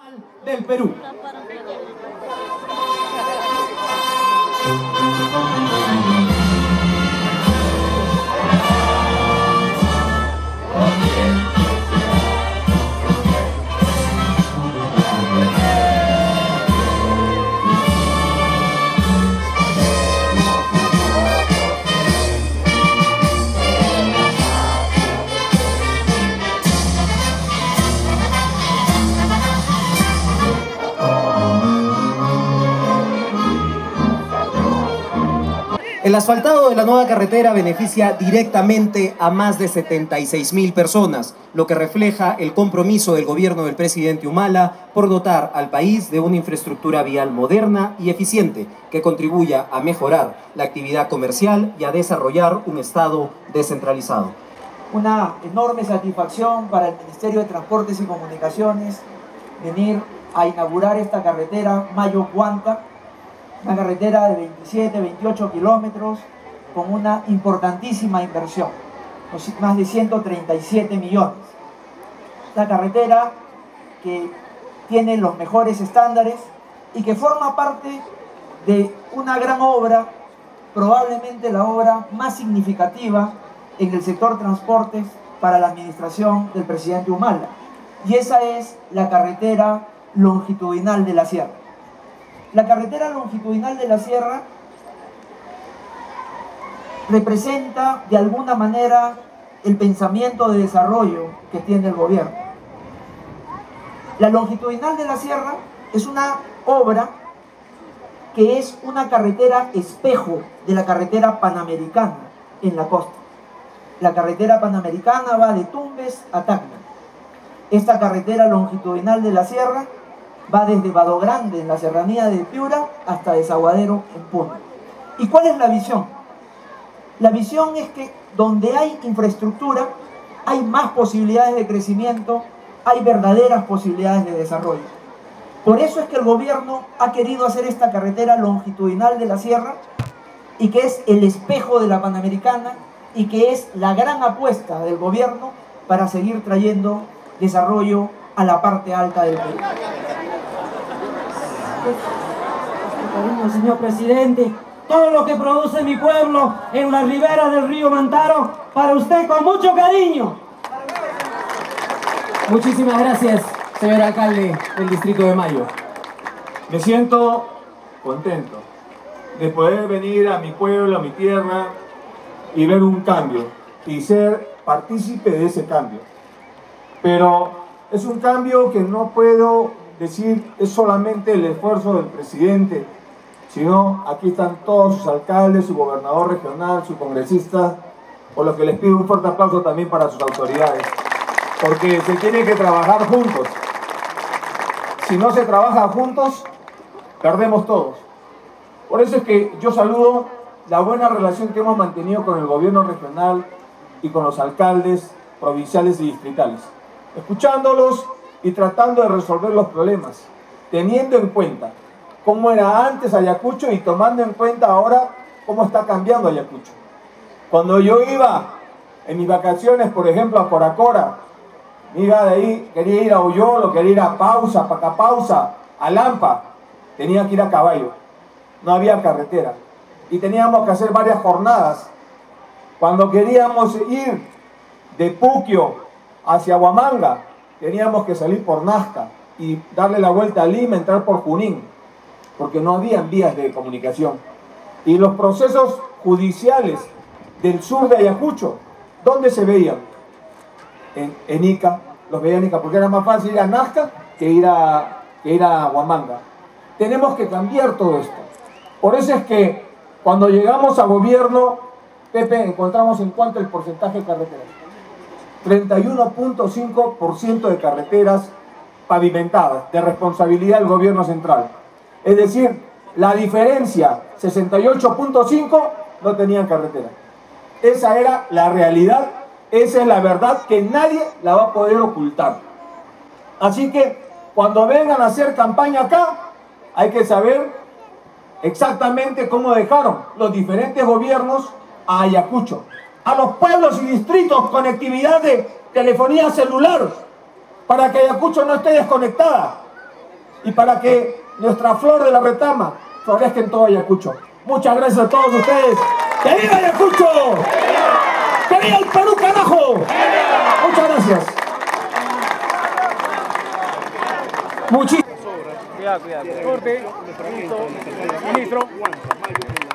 del Perú. El asfaltado de la nueva carretera beneficia directamente a más de 76.000 personas, lo que refleja el compromiso del gobierno del presidente Humala por dotar al país de una infraestructura vial moderna y eficiente que contribuya a mejorar la actividad comercial y a desarrollar un Estado descentralizado. Una enorme satisfacción para el Ministerio de Transportes y Comunicaciones venir a inaugurar esta carretera Mayo-Huanta, una carretera de 27, 28 kilómetros con una importantísima inversión, más de 137 millones. Esta carretera que tiene los mejores estándares y que forma parte de una gran obra, probablemente la obra más significativa en el sector transportes para la administración del presidente Humala. Y esa es la carretera longitudinal de la Sierra. La carretera longitudinal de la Sierra representa de alguna manera el pensamiento de desarrollo que tiene el gobierno. La longitudinal de la Sierra es una obra que es una carretera espejo de la carretera panamericana en la costa. La carretera panamericana va de Tumbes a Tacna. Esta carretera longitudinal de la Sierra va desde Vado Grande, en la serranía de Piura, hasta Desaguadero, en Puno. ¿Y cuál es la visión? La visión es que donde hay infraestructura, hay más posibilidades de crecimiento, hay verdaderas posibilidades de desarrollo. Por eso es que el gobierno ha querido hacer esta carretera longitudinal de la Sierra, y que es el espejo de la Panamericana, y que es la gran apuesta del gobierno para seguir trayendo desarrollo a la parte alta del Perú. Señor presidente, todo lo que produce mi pueblo en la ribera del río Mantaro, para usted con mucho cariño. Muchísimas gracias, señor alcalde del Distrito de Mayo. Me siento contento de poder venir a mi pueblo, a mi tierra, y ver un cambio, y ser partícipe de ese cambio. Pero es un cambio que no puedo decir es solamente el esfuerzo del presidente, sino aquí están todos sus alcaldes, su gobernador regional, su congresista, por lo que les pido un fuerte aplauso también para sus autoridades, porque se tiene que trabajar juntos. Si no se trabaja juntos, perdemos todos. Por eso es que yo saludo la buena relación que hemos mantenido con el gobierno regional y con los alcaldes provinciales y distritales, escuchándolos y tratando de resolver los problemas, teniendo en cuenta cómo era antes Ayacucho y tomando en cuenta ahora cómo está cambiando Ayacucho. Cuando yo iba en mis vacaciones, por ejemplo, a Coracora, iba de ahí, quería ir a Oyolo, quería ir a Pausa, Pacapausa, a Lampa, tenía que ir a caballo, no había carretera. Y teníamos que hacer varias jornadas. Cuando queríamos ir de Puquio hacia Huamanga, teníamos que salir por Nazca y darle la vuelta a Lima, entrar por Junín, porque no había vías de comunicación. Y los procesos judiciales del sur de Ayacucho, ¿dónde se veían? En Ica, los veían en Ica, porque era más fácil ir a Nazca que ir a Huamanga. Tenemos que cambiar todo esto. Por eso es que cuando llegamos a gobierno, Pepe, encontramos en cuánto el porcentaje de carreteras. 31.5% de carreteras pavimentadas, de responsabilidad del gobierno central. Es decir, la diferencia, 68.5%, no tenían carretera. Esa era la realidad, esa es la verdad que nadie la va a poder ocultar. Así que, cuando vengan a hacer campaña acá, hay que saber exactamente cómo dejaron los diferentes gobiernos a Ayacucho, a los pueblos y distritos, conectividad de telefonía celular, para que Ayacucho no esté desconectada. y para que nuestra flor de la retama florezca en todo Ayacucho. Muchas gracias a todos ustedes. ¡Que viva Ayacucho! ¡Que viva el Perú, carajo! Muchas gracias. Cuidado. Corte. Ministro.